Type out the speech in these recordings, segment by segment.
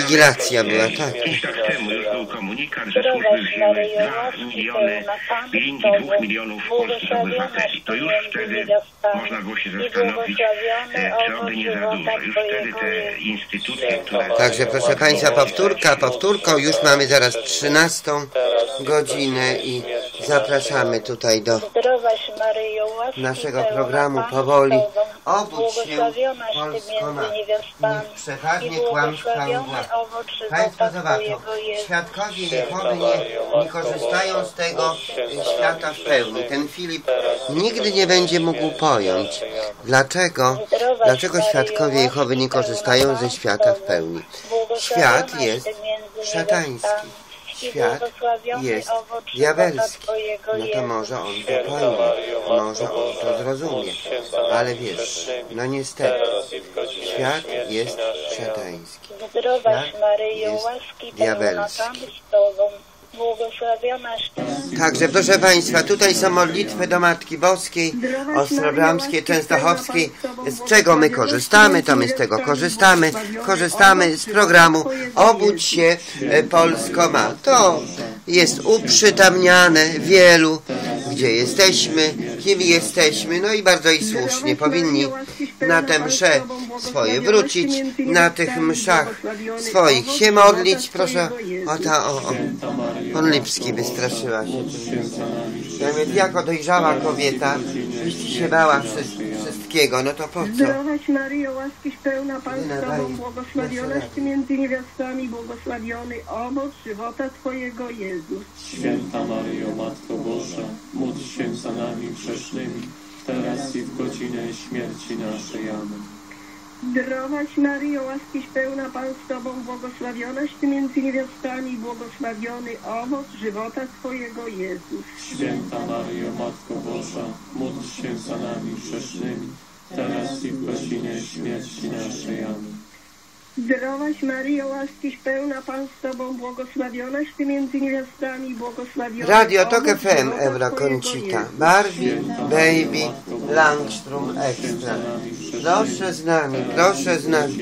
inwigilacja była, tak. Jakiś tak temu już był komunikat, że służby wzięły 2 miliony linki 2 milionów polskich obywateli. To już wtedy można było się zastanowić, czy oby nie za dużo. Już wtedy te instytucje, które... Także proszę Państwa, powtórką, już mamy zaraz 13 godzinę i zapraszamy tutaj do naszego programu powoli. Obudź się, Polsko ma, niech przepadnie kłamstwa mgła. Państwo zobaczą, świadkowie Jehowy nie korzystają z tego świata w pełni. Ten Filip nigdy nie będzie mógł pojąć, dlaczego świadkowie Jehowy nie korzystają ze świata w pełni. Świat jest szatański. Świat jest diabelski. No to może on to pojmie, może on to zrozumie. Ale wiesz, no niestety, świat jest szatański. Świat jest diabelski. Także proszę Państwa, tutaj są modlitwy do Matki Boskiej, Ostrobramskiej, Częstochowskiej. Z czego my korzystamy, to my z tego korzystamy. Korzystamy z programu Obudź się, Polsko ma. To jest uprzytamniane wielu, gdzie jesteśmy, kim jesteśmy, no i bardzo i słusznie powinni na te msze swoje wrócić, na tych mszach swoich się modlić. Proszę, on Lipski wystraszyła się. Nawet jako dojrzała kobieta, jeśli się bała wszystkiego, no to po co? Zdrowaś Maryjo, łaskiś pełna, Pan z Tobą, błogosławionaś Ty między niewiastami, błogosławiony owoc żywota Twojego, Jezus. Święta Maryjo, Matko Boża, módl się za nami grzesznymi, teraz i w godzinę śmierci naszej. Amen. Zdrowaś Maryjo, łaskiś pełna, Pan z Tobą, błogosławionaś Ty między niewiastami, błogosławiony owoc żywota Twojego, Jezus. Święta Maryjo, Matko Boża, módl się za nami grzesznymi, teraz i w godzinę śmierci naszej. Amen. Zdrowaś Maryjo, łaskiś pełna, Pan z Tobą, błogosławionaś Ty między niewiastami, błogosławiony Radio Tok FM, Ewa Koncita, Barbie, Baby, Langstrom, Extra. Proszę z nami.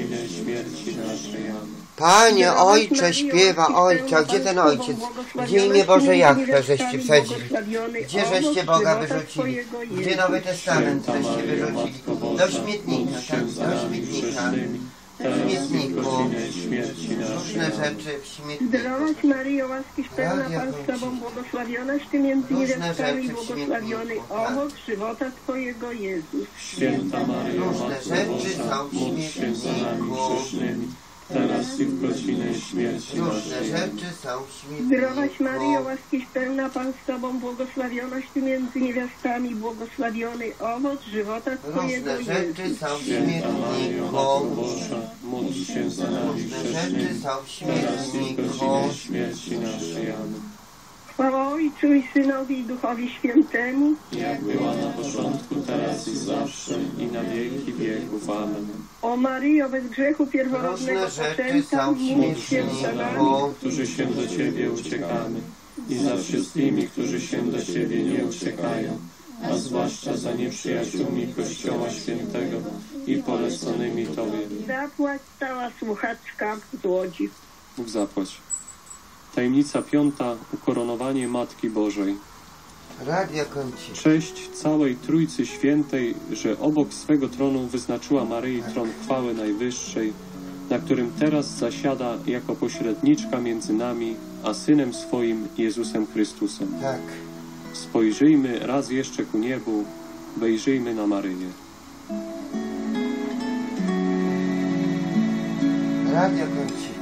Panie Ojcze, śpiewa Ojcze. Gdzie ten Ojciec? Gdzie imię Boże Jachwę żeście wsadzili? Gdzie żeście Boga wyrzucili? Gdzie Nowy Testament żeście wyrzucili? Do śmietnika, tak? Do śmietnika. W śmietniku. Różne rzeczy w śmietniku. Zdrowaś Maryjo, łaskiś pełna, Pan z Tobą, błogosławionaś Ty między niewiastami, błogosławiony owoc żywota Twojego, Jezus. Święta Maryjo, Matko Boża, módl się za nami grzesznymi, teraz i w godzinę śmierci naszej. Zdrowaś Maryjo, łaskiś pełna, Pan z Tobą, błogosławionaś Ty między niewiastami, błogosławiony owoc żywota Twojego, Jezus. Święta Maryjo, Matko Boża, módl się za nami grzesznymi, teraz i w godzinę śmierci naszej. Amen. Chwała Ojcu i Synowi i Duchowi Świętemu, jak była na początku, teraz i zawsze, i na wieki wieków. Amen. O Maryjo, bez grzechu pierworodnego poczęta, módl się za nami, którzy się do Ciebie uciekamy, i za wszystkimi, którzy się do Ciebie nie uciekają, a zwłaszcza za nieprzyjaciółmi Kościoła Świętego i poleconymi Tobie. Zapłać cała słuchaczka z Łodzi. Bóg zapłać. Tajemnica 5. Ukoronowanie Matki Bożej. Radio Koncita. Cześć całej Trójcy Świętej, że obok swego tronu wyznaczyła Maryi tron chwały najwyższej, na którym teraz zasiada jako pośredniczka między nami a Synem swoim Jezusem Chrystusem. Tak. Spojrzyjmy raz jeszcze ku niebu, wejrzyjmy na Maryję. Radio Koncita.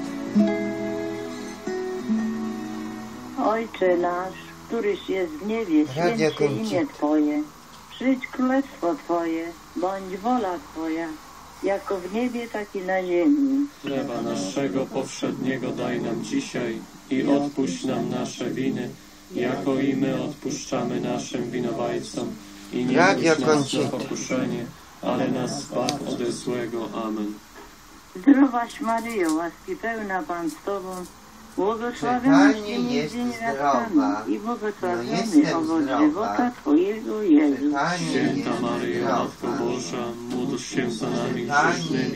Ojcze nasz, któryś jest w niebie, święć się imię Twoje. Przyjdź królestwo Twoje, bądź wola Twoja, jako w niebie, tak i na ziemi. Chleba naszego powszedniego daj nam dzisiaj i odpuść nam nasze winy, jako i my odpuszczamy naszym winowajcom. I nie wódź nas na pokuszenie, ale nas zbaw ode złego. Amen. Zdrowaś Maryjo, łaski pełna, Pan z Tobą, błogosławionaś Ty między niewiastami i błogosławiony owoc żywota Twojego, Jezus. Święta Maryjo, Matko Boża, módl się za nami grzesznymi,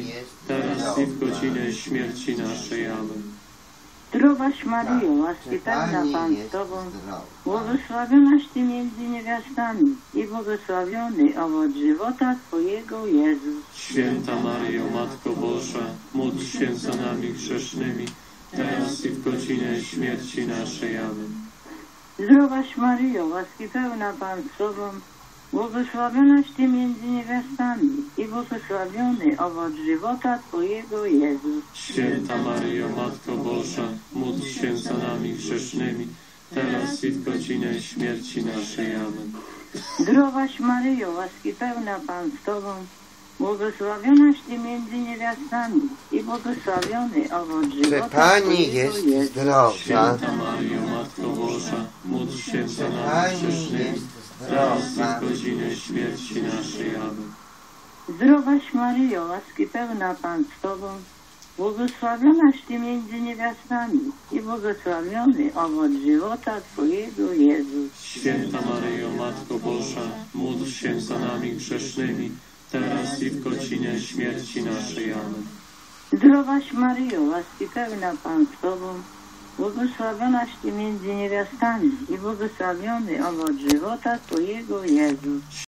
teraz i w godzinę śmierci naszej. Amen. Zdrowaś Maryjo, łaski pełna Pan z Tobą, błogosławionaś Ty między niewiastami i błogosławiony owoc żywota Twojego, Jezus. Święta Maryjo, Matko Boża, módl się za nami grzesznymi, teraz i w godzinę śmierci naszej. Amen. Zdrowaś Maryjo, łaski pełna Pan z Tobą, błogosławionaś Ty między niewiastami i błogosławiony owoc żywota Twojego, Jezus. Święta Maryjo, Matko Boża, módl się za nami grzesznymi, teraz i w godzinę śmierci naszej. Amen. Zdrowaś Maryjo, łaski pełna Pan z Tobą, błogosławionaś Ty między niewiastami i błogosławiony owoc żywota Pani Twojego, jest Jezus. zdrowa. Święta Maryjo, Matko Boża, módl się za nami Pani grzesznymi, jest teraz i zdrowa. w godzinę śmierci naszej. Amen. Zdrowaś Maryjo, łaski pełna Pan z Tobą, błogosławionaś Ty między niewiastami i błogosławiony owoc żywota Twojego, Jezus. Święta Maryjo, Matko Boża, módl się za nami grzesznymi, teraz i w godzinę śmierci naszej. Amen. Zdrowaś Maryjo, łaski pełna Pan z Tobą, błogosławionaś Ty między niewiastami i błogosławiony owoc żywota Twojego, Jezus.